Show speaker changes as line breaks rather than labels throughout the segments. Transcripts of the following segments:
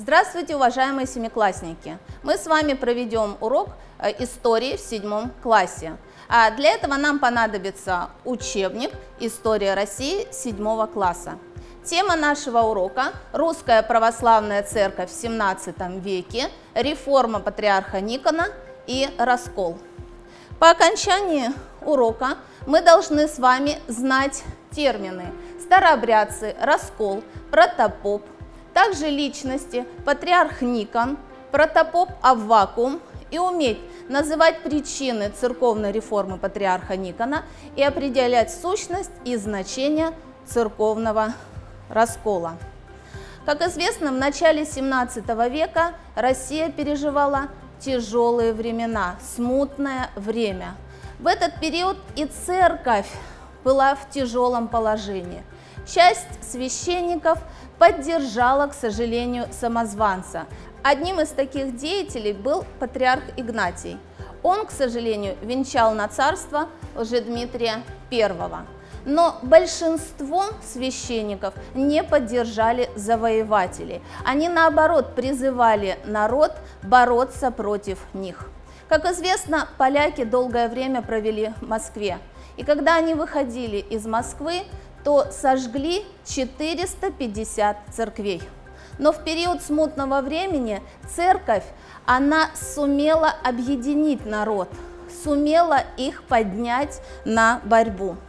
Здравствуйте, уважаемые семиклассники! Мы с вами проведем урок истории в 7 классе. Для этого нам понадобится учебник «История России» 7 класса. Тема нашего урока – Русская православная церковь в 17 веке, реформа патриарха Никона и раскол. По окончании урока мы должны с вами знать термины старообрядцы, раскол, протопоп, также личности патриарх Никон, протопоп Аввакум и уметь называть причины церковной реформы патриарха Никона и определять сущность и значение церковного раскола. Как известно, в начале 17 века Россия переживала тяжелые времена, смутное время. В этот период и церковь была в тяжелом положении. Часть священников поддержала, к сожалению, самозванца. Одним из таких деятелей был патриарх Игнатий. Он, к сожалению, венчал на царство Лжедмитрия I. Но большинство священников не поддержали завоевателей. Они, наоборот, призывали народ бороться против них. Как известно, поляки долгое время провели в Москве. И когда они выходили из Москвы, то сожгли 450 церквей. Но в период смутного времени церковь, она сумела объединить народ, сумела их поднять на борьбу.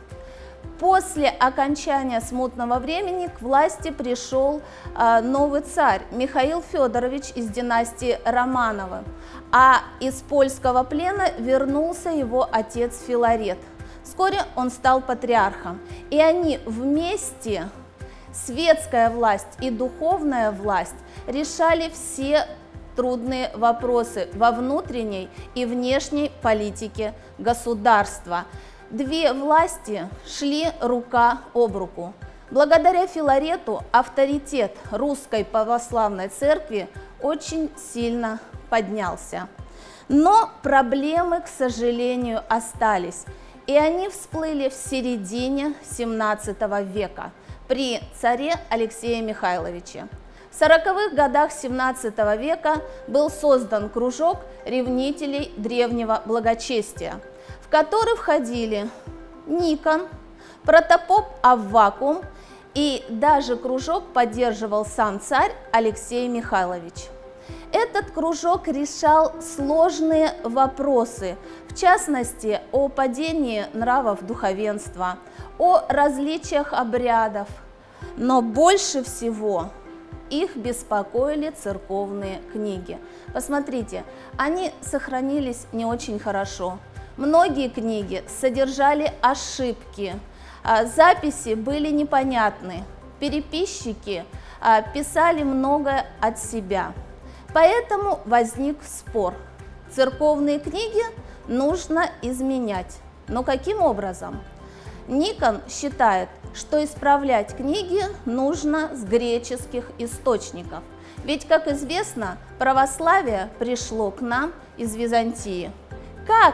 После окончания смутного времени к власти пришел новый царь Михаил Федорович из династии Романовых, а из польского плена вернулся его отец Филарет. Вскоре он стал патриархом, и они вместе, светская власть и духовная власть, решали все трудные вопросы во внутренней и внешней политике государства. Две власти шли рука об руку. Благодаря Филарету авторитет Русской православной церкви очень сильно поднялся. Но проблемы, к сожалению, остались. И они всплыли в середине 17 века при царе Алексее Михайловиче. В 40-х годах 17 века был создан кружок ревнителей древнего благочестия, в который входили Никон, протопоп Аввакум, и даже кружок поддерживал сам царь Алексей Михайлович. Этот кружок решал сложные вопросы, в частности, о падении нравов духовенства, о различиях обрядов, но больше всего их беспокоили церковные книги. Посмотрите, они сохранились не очень хорошо. Многие книги содержали ошибки, записи были непонятны, переписчики писали многое от себя. Поэтому возник спор. Церковные книги нужно изменять. Но каким образом? Никон считает, что исправлять книги нужно с греческих источников. Ведь, как известно, православие пришло к нам из Византии. Как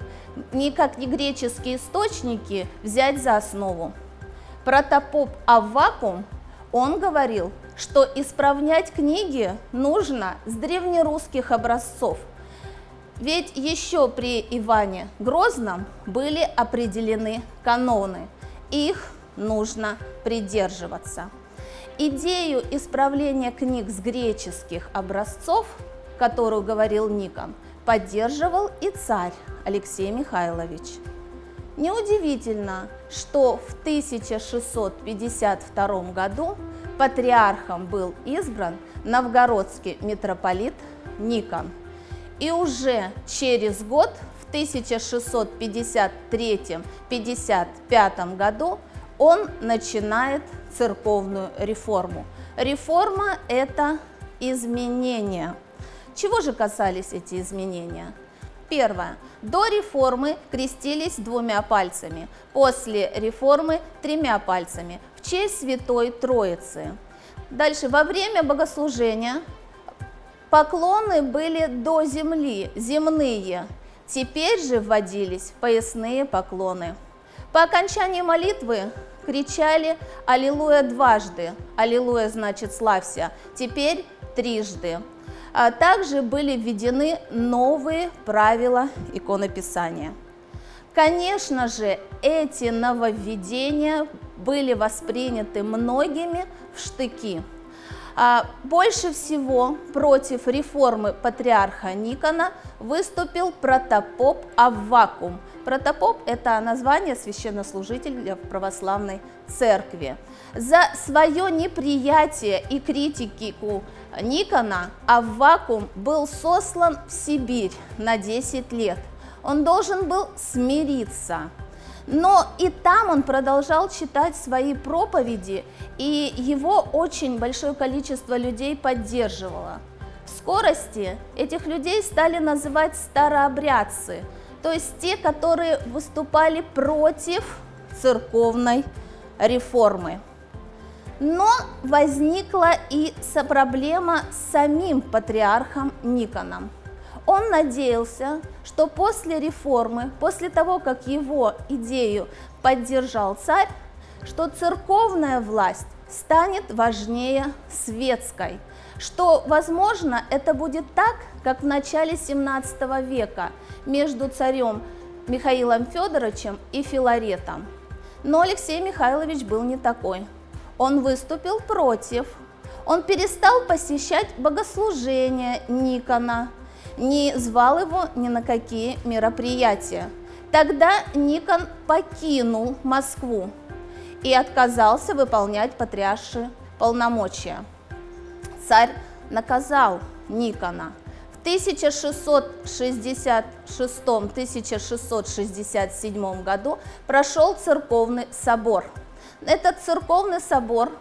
никак не греческие источники взять за основу? Протопоп Аввакум, он говорил, что исправлять книги нужно с древнерусских образцов. Ведь еще при Иване Грозном были определены каноны, их нужно придерживаться. Идею исправления книг с греческих образцов, которую говорил Никон, поддерживал и царь Алексей Михайлович. Неудивительно, что в 1652 году патриархом был избран новгородский митрополит Никон. И уже через год, в 1653-55 году, он начинает церковную реформу. Реформа – это изменения. Чего же касались эти изменения? Первое. До реформы крестились 2 пальцами, после реформы 3 пальцами в честь Святой Троицы. Дальше. Во время богослужения поклоны были до земли, земные. Теперь же вводились поясные поклоны. По окончании молитвы кричали «Аллилуйя» дважды. «Аллилуйя» значит «славься». Теперь трижды. Также были введены новые правила иконописания. Конечно же, эти нововведения были восприняты многими в штыки. Больше всего против реформы патриарха Никона выступил протопоп Аввакум. Протопоп – это название священнослужителя в православной церкви. За свое неприятие и критику Никона Аввакум был сослан в Сибирь на 10 лет. Он должен был смириться. Но и там он продолжал читать свои проповеди, и его очень большое количество людей поддерживало. В скорости этих людей стали называть старообрядцы, то есть те, которые выступали против церковной реформы. Но возникла и проблема с самим патриархом Никоном. Он надеялся, что после реформы, после того, как его идею поддержал царь, что церковная власть станет важнее светской, что, возможно, это будет так, как в начале 17 века между царем Михаилом Федоровичем и Филаретом. Но Алексей Михайлович был не такой. Он выступил против, он перестал посещать богослужения Никона, не звал его ни на какие мероприятия. Тогда Никон покинул Москву и отказался выполнять патриаршие полномочия. Царь наказал Никона. В 1666-1667 году прошел церковный собор. Этот церковный собор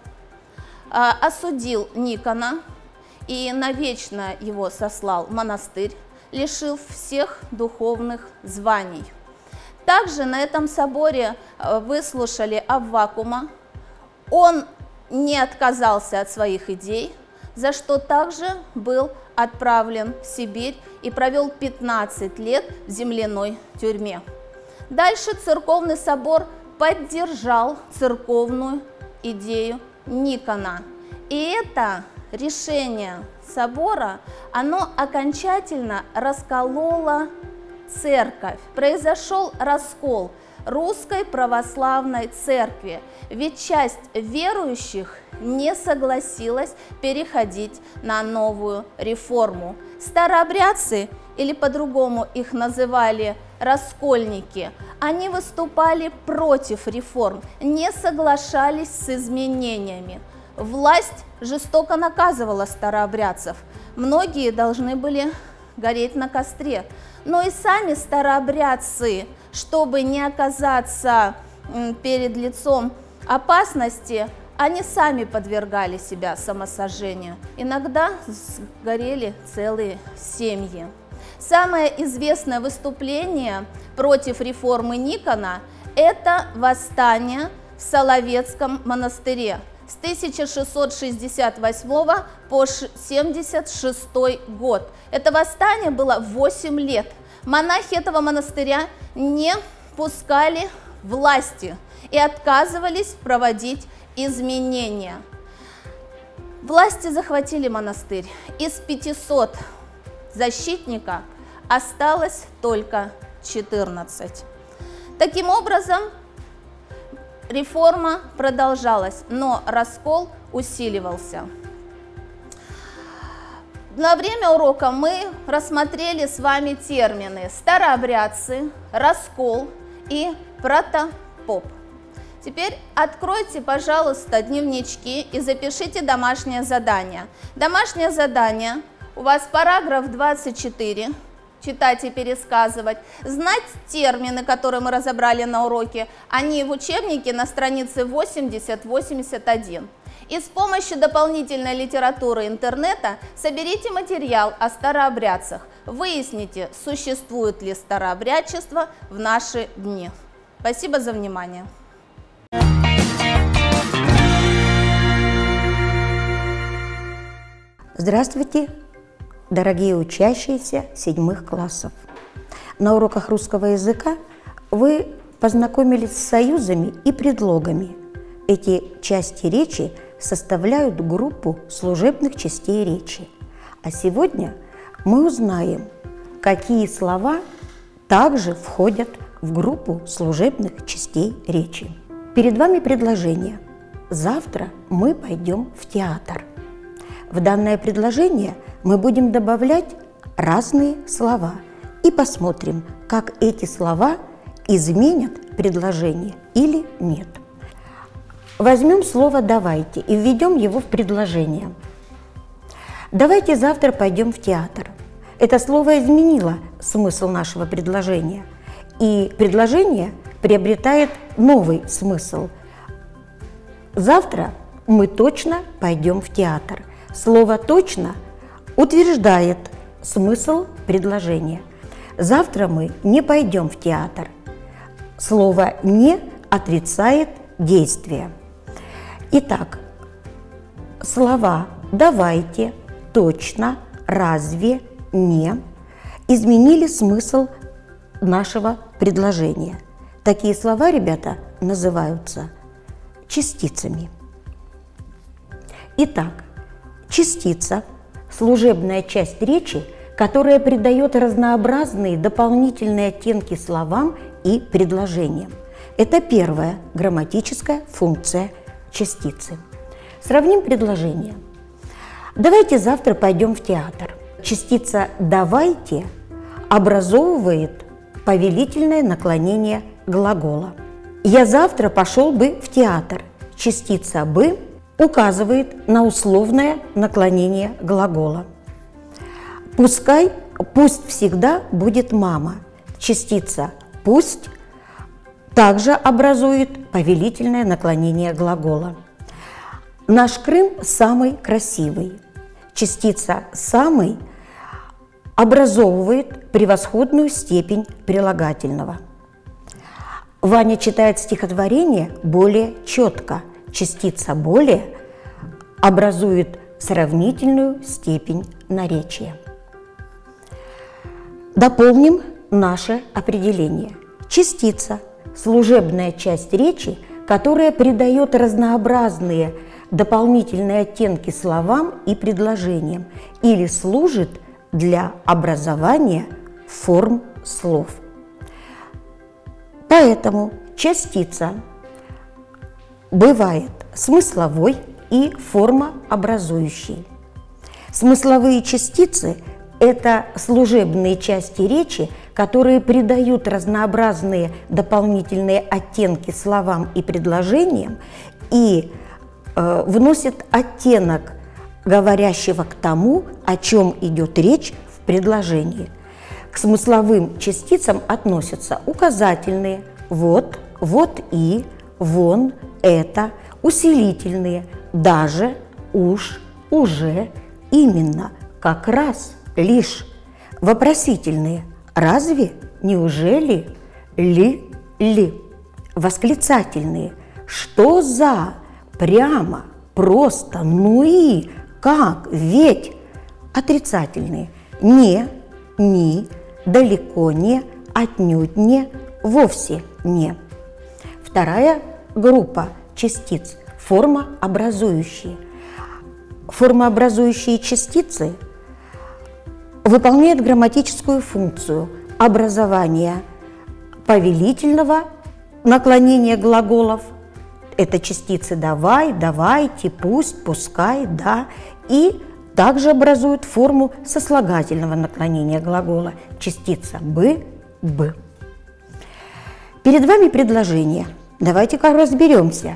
осудил Никона и навечно его сослал в монастырь, лишив всех духовных званий. Также на этом соборе выслушали Аввакума. Он не отказался от своих идей, за что также был отправлен в Сибирь и провел 15 лет в земляной тюрьме. Дальше церковный собор поддержал церковную идею Никона. И это решение собора, оно окончательно раскололо церковь. Произошел раскол русской православной церкви, ведь часть верующих не согласилась переходить на новую реформу. Старообрядцы, или по-другому их называли раскольники, они выступали против реформ, не соглашались с изменениями. Власть жестоко наказывала старообрядцев. Многие должны были гореть на костре. Но и сами старообрядцы, чтобы не оказаться перед лицом опасности, они сами подвергали себя самосожжению. Иногда сгорели целые семьи. Самое известное выступление против реформы Никона – это восстание в Соловецком монастыре с 1668 по 1976 год. Это восстание было 8 лет. Монахи этого монастыря не пускали власти и отказывались проводить изменения. Власти захватили монастырь. Из 500 защитников осталось только 14. Таким образом, реформа продолжалась, но раскол усиливался. На время урока мы рассмотрели с вами термины старообрядцы, раскол и протопоп. Теперь откройте, пожалуйста, дневнички и запишите домашнее задание. Домашнее задание у вас параграф 24. Читать и пересказывать, знать термины, которые мы разобрали на уроке, они в учебнике на странице 80-81. И с помощью дополнительной литературы интернета соберите материал о старообрядцах, выясните, существует ли старообрядчество в наши дни. Спасибо за внимание.
Здравствуйте, дорогие учащиеся 7 классов. На уроках русского языка вы познакомились с союзами и предлогами. Эти части речи составляют группу служебных частей речи. А сегодня мы узнаем, какие слова также входят в группу служебных частей речи. Перед вами предложение. Завтра мы пойдем в театр. В данное предложение мы будем добавлять разные слова и посмотрим, как эти слова изменят предложение или нет. Возьмем слово «давайте» и введем его в предложение. «Давайте завтра пойдем в театр». Это слово изменило смысл нашего предложения, и предложение приобретает новый смысл. Завтра мы точно пойдем в театр. Слово «точно» утверждает смысл предложения. Завтра мы не пойдем в театр. Слово «не» отрицает действие. Итак, слова «давайте», «точно», «разве», «не» изменили смысл нашего предложения. Такие слова, ребята, называются частицами. Итак, частица – служебная часть речи, которая придает разнообразные дополнительные оттенки словам и предложениям. Это первая грамматическая функция частицы. Сравним предложение. «Давайте завтра пойдем в театр». Частица «давайте» образовывает повелительное наклонение глагола. «Я завтра пошел бы в театр». Частица «бы» указывает на условное наклонение глагола. Пусть всегда будет мама. Частица «пусть» также образует повелительное наклонение глагола. Наш Крым самый красивый. Частица «самый» образовывает превосходную степень прилагательного. Ваня читает стихотворение более четко. Частица «более» образует сравнительную степень наречия. Дополним наше определение. Частица – служебная часть речи, которая придает разнообразные дополнительные оттенки словам и предложениям или служит для образования форм слов. Поэтому частица бывает смысловой и формообразующей. Смысловые частицы – это служебные части речи, которые придают разнообразные дополнительные оттенки словам и предложениям и вносят оттенок говорящего к тому, о чем идет речь в предложении. К смысловым частицам относятся указательные «вот», «вот и», «вон», «это», усилительные «даже», «уж», «уже», «именно», «как раз», «лишь», вопросительные «разве», «неужели», «ли», восклицательные «что за», «прямо», «просто», «ну и», «как», «ведь», отрицательные «не», «ни», «далеко не», «отнюдь не», «вовсе не». Вторая группа частиц – формообразующие. Формообразующие частицы выполняют грамматическую функцию образования повелительного наклонения глаголов. Это частицы «давай», «давайте», «пусть», «пускай», «да», и также образуют форму сослагательного наклонения глагола. Частица «бы», «б». Перед вами предложение. Давайте-ка разберемся,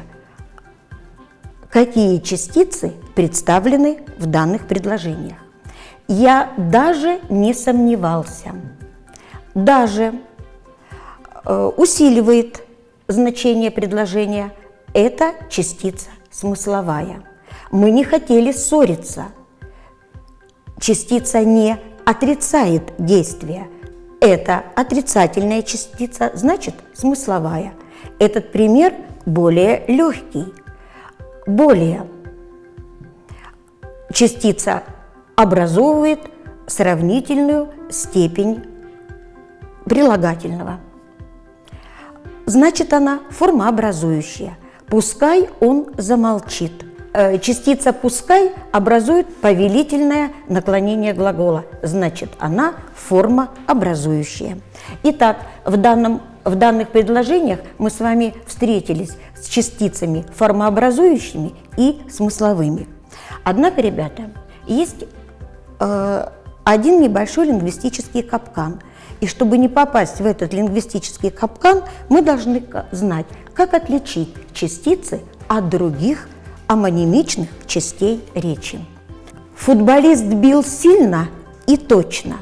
какие частицы представлены в данных предложениях. Я даже не сомневался. Даже усиливает значение предложения. Это частица смысловая. Мы не хотели ссориться. Частица «не» отрицает действие. Это отрицательная частица, значит смысловая. Этот пример более легкий. Более. Частица образовывает сравнительную степень прилагательного. Значит, она формообразующая. Пускай он замолчит. частица «пускай» образует повелительное наклонение глагола, значит, она форма образующая. Итак, в данных предложениях мы с вами встретились с частицами формообразующими и смысловыми. Однако, ребята, есть один небольшой лингвистический капкан. И чтобы не попасть в этот лингвистический капкан, мы должны знать, как отличить частицы от других амонимичных частей речи. Футболист бил сильно и точно.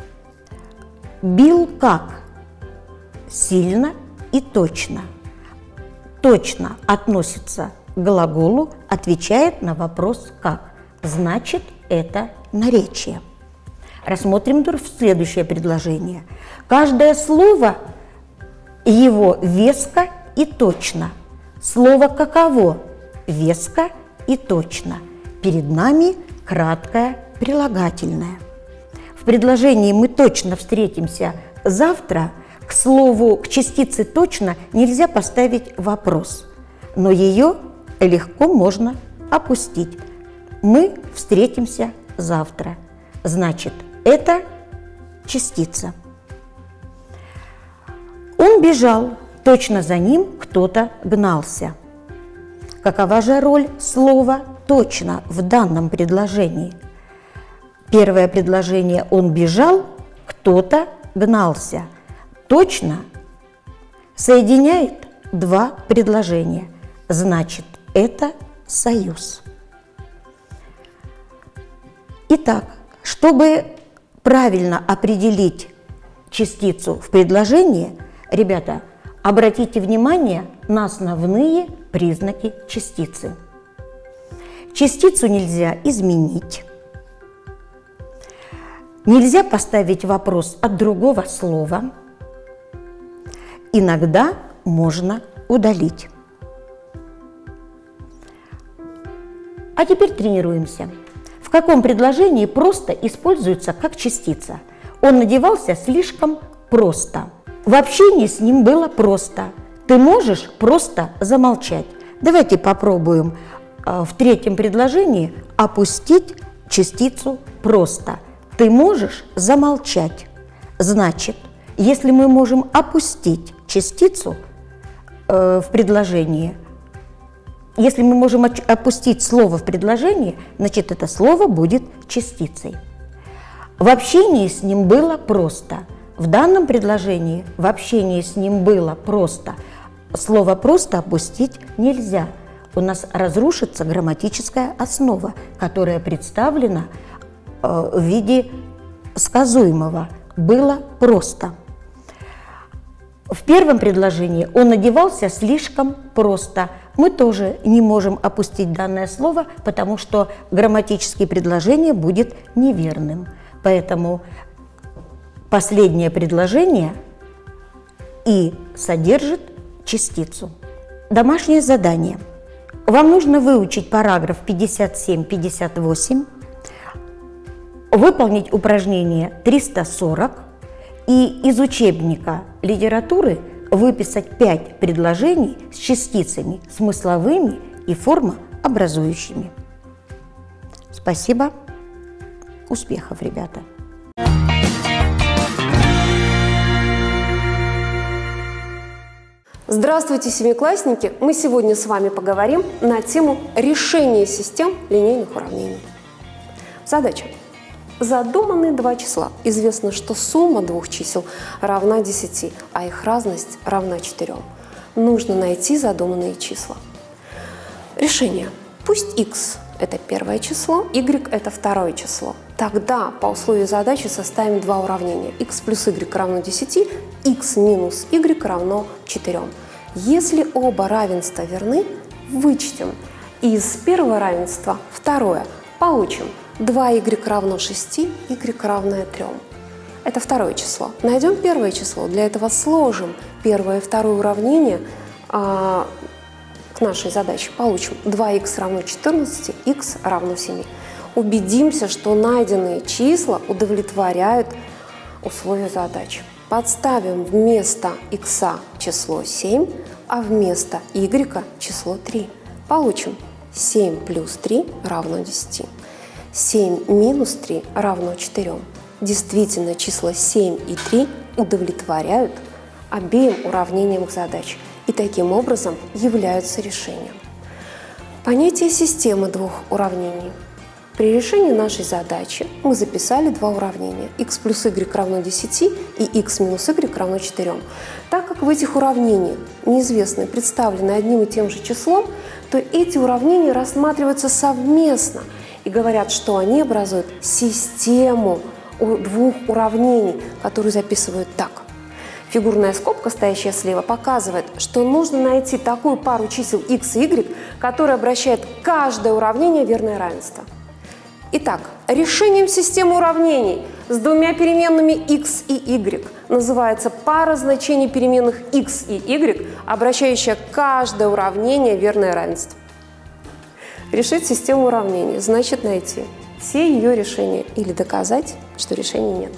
Бил как? Сильно и точно. Точно относится к глаголу, отвечает на вопрос «как». Значит, это наречие. Рассмотрим следующее предложение. Каждое слово его веско и точно. Слово каково? Веско и точно. Перед нами краткое прилагательное. В предложении «мы точно встретимся завтра» к слову, к частице «точно» нельзя поставить вопрос, но ее легко можно опустить. «Мы встретимся завтра». Значит, это частица. Он бежал, точно за ним кто-то гнался. Какова же роль слова «точно» в данном предложении? Первое предложение «он бежал», кто-то гнался. «Точно» соединяет два предложения, значит, это союз. Итак, чтобы правильно определить частицу в предложении, ребята, обратите внимание на основные признаки частицы. Частицу нельзя изменить. Нельзя поставить вопрос от другого слова. Иногда можно удалить. А теперь тренируемся. В каком предложении просто используется как частица? Он надевался слишком просто. В общении с ним было просто. Ты можешь просто замолчать. Давайте попробуем в третьем предложении опустить частицу «просто». Ты можешь замолчать. Значит, если мы можем опустить частицу в предложении, если мы можем опустить слово в предложении, значит, это слово будет частицей. В общении с ним было просто. В данном предложении в общении с ним было просто. Слово «просто» опустить нельзя. У нас разрушится грамматическая основа, которая представлена в виде сказуемого. Было просто. В первом предложении он одевался слишком просто. Мы тоже не можем опустить данное слово, потому что грамматическое предложение будет неверным. Поэтому последнее предложение и содержит частицу. Домашнее задание. Вам нужно выучить параграф 57-58, выполнить упражнение 340 и из учебника литературы выписать 5 предложений с частицами смысловыми и формообразующими. Спасибо. Успехов, ребята!
Здравствуйте, семиклассники! Мы сегодня с вами поговорим на тему решения систем линейных уравнений. Задача. Задуманы два числа. Известно, что сумма двух чисел равна 10, а их разность равна 4. Нужно найти задуманные числа. Решение. Пусть x – это первое число, y – это второе число. Тогда по условию задачи составим два уравнения. X плюс y равно 10, x минус y равно 4. Если оба равенства верны, вычтем из первого равенства второе. Получим 2y равно 6, y равное 3. Это второе число. Найдем первое число. Для этого сложим первое и второе уравнение к нашей задаче. Получим 2х равно 14, х равно 7. Убедимся, что найденные числа удовлетворяют условия задачи. Подставим вместо х число 7, а вместо y число 3. Получим 7 плюс 3 равно 10. 7 минус 3 равно 4. Действительно, числа 7 и 3 удовлетворяют обеим уравнениям к задаче и таким образом являются решением. Понятие системы двух уравнений. При решении нашей задачи мы записали два уравнения x плюс y равно 10 и x минус y равно 4. Так как в этих уравнениях неизвестные представлены одним и тем же числом, то эти уравнения рассматриваются совместно и говорят, что они образуют систему двух уравнений, которые записывают так. Фигурная скобка, стоящая слева, показывает, что нужно найти такую пару чисел x и y, которая обращает каждое уравнение в верное равенство. Итак, решением системы уравнений с двумя переменными x и y называется пара значений переменных x и y, обращающая каждое уравнение в верное равенство. Решить систему уравнений значит найти все ее решения или доказать, что решений нет.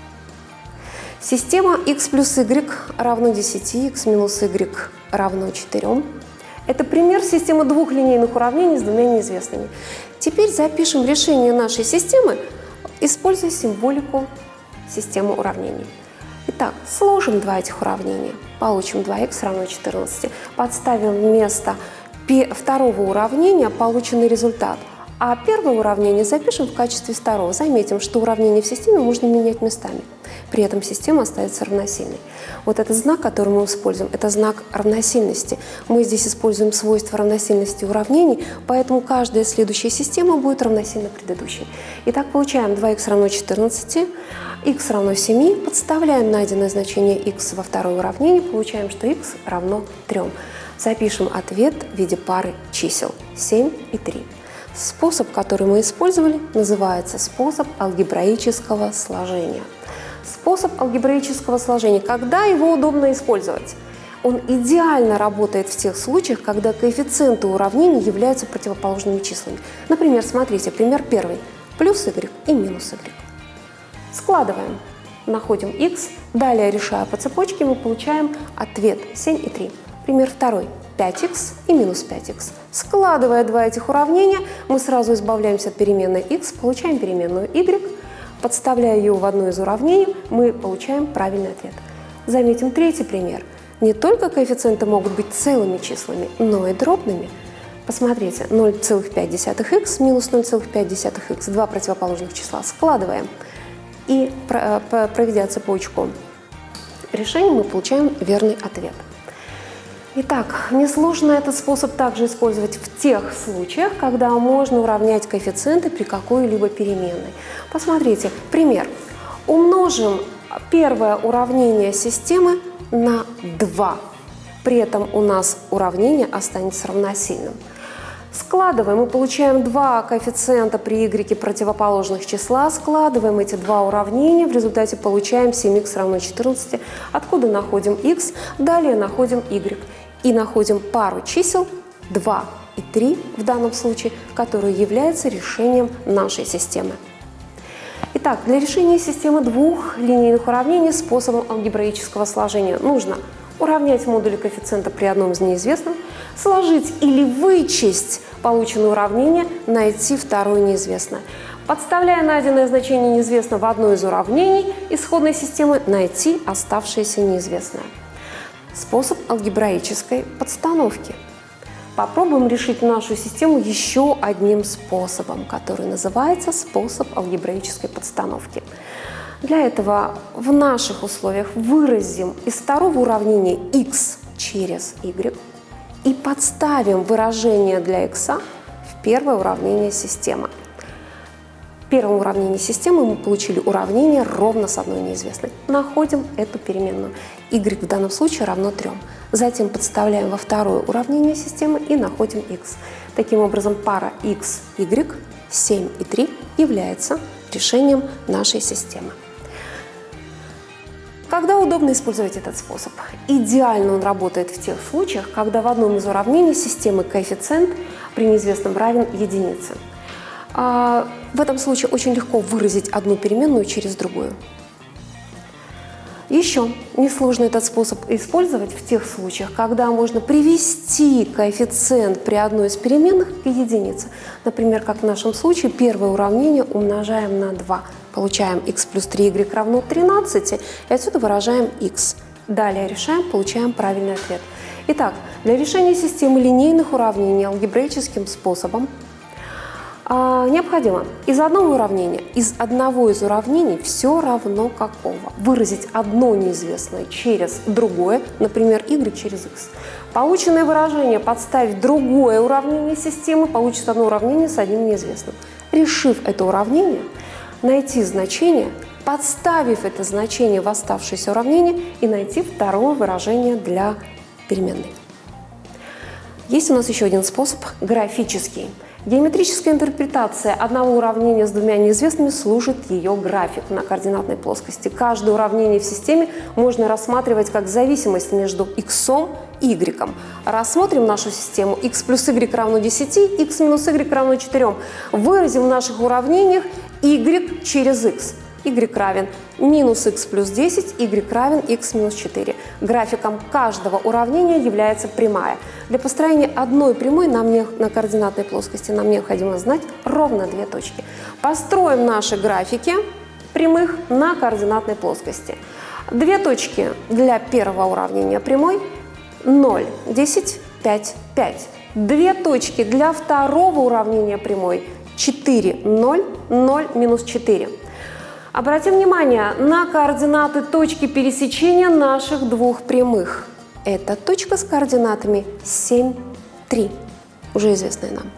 Система x плюс y равно 10, x минус y равно 4. Это пример системы двух линейных уравнений с двумя неизвестными. Теперь запишем решение нашей системы, используя символику системы уравнений. Итак, сложим два этих уравнения. Получим 2х равно 14. Подставим вместо второго уравнения полученный результат. А первое уравнение запишем в качестве второго. Заметим, что уравнения в системе можно менять местами. При этом система остается равносильной. Вот этот знак, который мы используем, это знак равносильности. Мы здесь используем свойства равносильности уравнений, поэтому каждая следующая система будет равносильна предыдущей. Итак, получаем 2х равно 14, х равно 7, подставляем найденное значение х во второе уравнение, получаем, что х равно 3. Запишем ответ в виде пары чисел 7 и 3. Способ, который мы использовали, называется способ алгебраического сложения. Способ алгебраического сложения. Когда его удобно использовать? Он идеально работает в тех случаях, когда коэффициенты уравнений являются противоположными числами. Например, смотрите, пример первый. Плюс y и минус y. Складываем. Находим x. Далее, решая по цепочке, мы получаем ответ 7 и 3. Пример второй. 5х и минус 5х. Складывая два этих уравнения, мы сразу избавляемся от переменной x, получаем переменную y. Подставляя ее в одно из уравнений, мы получаем правильный ответ. Заметим третий пример. Не только коэффициенты могут быть целыми числами, но и дробными. Посмотрите, 0,5х минус 0,5х, два противоположных числа. Складываем и, проведя цепочку решений, мы получаем верный ответ. Итак, несложно этот способ также использовать в тех случаях, когда можно уравнять коэффициенты при какой-либо переменной. Посмотрите, пример. Умножим первое уравнение системы на 2. При этом у нас уравнение останется равносильным. Складываем, мы получаем два коэффициента при y противоположных числа. Складываем эти два уравнения, в результате получаем 7х равно 14. Откуда находим x? Далее находим y. И находим пару чисел 2 и 3 в данном случае, которые являются решением нашей системы. Итак, для решения системы двух линейных уравнений способом алгебраического сложения нужно уравнять модули коэффициента при одном из неизвестных, сложить или вычесть полученное уравнение, найти второе неизвестное. Подставляя найденное значение неизвестного в одно из уравнений исходной системы, найти оставшееся неизвестное. Способ алгебраической подстановки. Попробуем решить нашу систему еще одним способом, который называется способ алгебраической подстановки. Для этого в наших условиях выразим из второго уравнения x через y и подставим выражение для x в первое уравнение системы. В первом уравнении системы мы получили уравнение ровно с одной неизвестной. Находим эту переменную. Y в данном случае равно 3. Затем подставляем во второе уравнение системы и находим x. Таким образом, пара x, y, 7 и 3 является решением нашей системы. Когда удобно использовать этот способ? Идеально он работает в тех случаях, когда в одном из уравнений системы коэффициент при неизвестном равен единице. В этом случае очень легко выразить одну переменную через другую. Еще несложно этот способ использовать в тех случаях, когда можно привести коэффициент при одной из переменных к единице. Например, как в нашем случае, первое уравнение умножаем на 2. Получаем x плюс 3y равно 13, и отсюда выражаем x. Далее решаем, получаем правильный ответ. Итак, для решения системы линейных уравнений алгебраическим способом необходимо из одного из уравнений все равно какого выразить одно неизвестное через другое, например, y через x. Полученное выражение подставить в другое уравнение системы, получится одно уравнение с одним неизвестным. Решив это уравнение, найти значение, подставив это значение в оставшееся уравнение и найти второе выражение для переменной. Есть у нас еще один способ – графический. Геометрическая интерпретация одного уравнения с двумя неизвестными служит ее график на координатной плоскости. Каждое уравнение в системе можно рассматривать как зависимость между x и y. Рассмотрим нашу систему x плюс y равно 10, x минус y равно 4. Выразим в наших уравнениях y через x. y равен минус x плюс 10, y равен x минус 4. Графиком каждого уравнения является прямая. Для построения одной прямой на координатной плоскости нам необходимо знать ровно две точки. Построим наши графики прямых на координатной плоскости. Две точки для первого уравнения прямой 0, 10, 5, 5. Две точки для второго уравнения прямой 4, 0, 0, минус 4. Обратим внимание на координаты точки пересечения наших двух прямых. Это точка с координатами 7, 3, уже известная нам.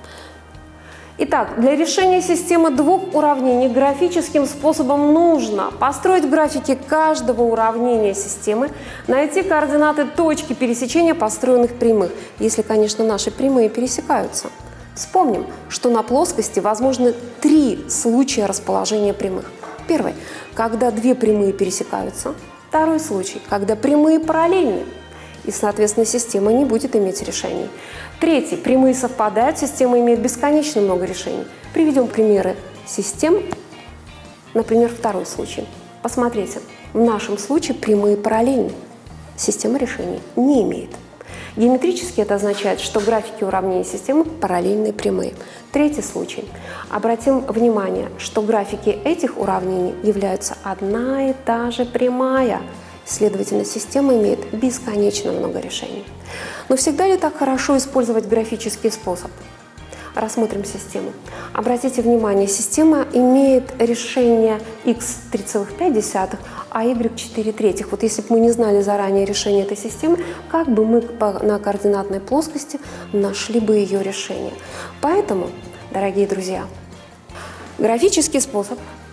Итак, для решения системы двух уравнений графическим способом нужно построить графики каждого уравнения системы, найти координаты точки пересечения построенных прямых, если, конечно, наши прямые пересекаются. Вспомним, что на плоскости возможны три случая расположения прямых. Первый – когда две прямые пересекаются. Второй случай – когда прямые параллельны, и, соответственно, система не будет иметь решений. Третий – прямые совпадают, система имеет бесконечно много решений. Приведем примеры систем. Например, второй случай. Посмотрите, в нашем случае прямые параллельны. Система решений не имеет. Геометрически это означает, что графики уравнений системы параллельные прямые. Третий случай. Обратим внимание, что графики этих уравнений являются одна и та же прямая. Следовательно, система имеет бесконечно много решений. Но всегда ли так хорошо использовать графический способ? Рассмотрим систему. Обратите внимание, система имеет решение x 3,5, а y 4/3. Вот если бы мы не знали заранее решение этой системы, как бы мы на координатной плоскости нашли бы ее решение? Поэтому, дорогие друзья, графический способ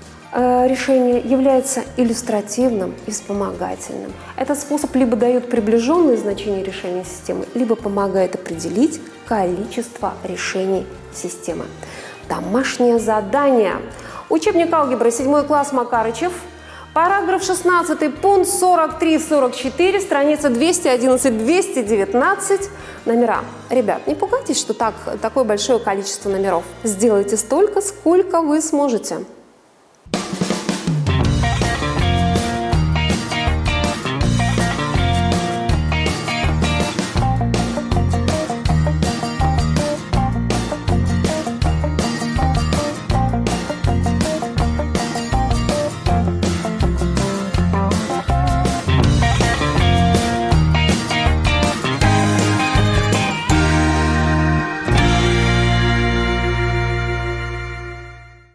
решения является иллюстративным и вспомогательным. Этот способ либо дает приближенные значения решения системы, либо помогает определить количество решений системы. Домашнее задание. Учебник алгебры 7 класс Макарычев. Параграф 16, пункт 43-44, страница 211-219. Номера. Ребят, не пугайтесь, что такое большое количество номеров. Сделайте столько, сколько вы сможете.